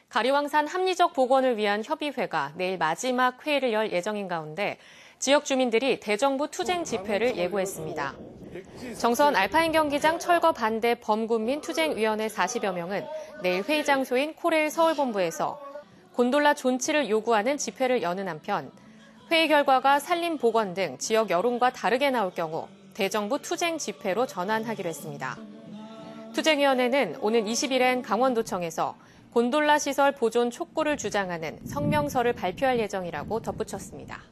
가리왕산 합리적 복원을 위한 협의회가 내일 마지막 회의를 열 예정인 가운데 지역 주민들이 대정부 투쟁 집회를 예고했습니다. 정선 알파인 경기장 철거 반대 범군민 투쟁위원회 40여 명은 내일 회의 장소인 코레일 서울본부에서 곤돌라 존치를 요구하는 집회를 여는 한편 회의 결과가 산림 복원 등 지역 여론과 다르게 나올 경우 대정부 투쟁 집회로 전환하기로 했습니다. 투쟁위원회는 오는 20일엔 강원도청에서 곤돌라 시설 보존 촉구를 주장하는 성명서를 발표할 예정이라고 덧붙였습니다.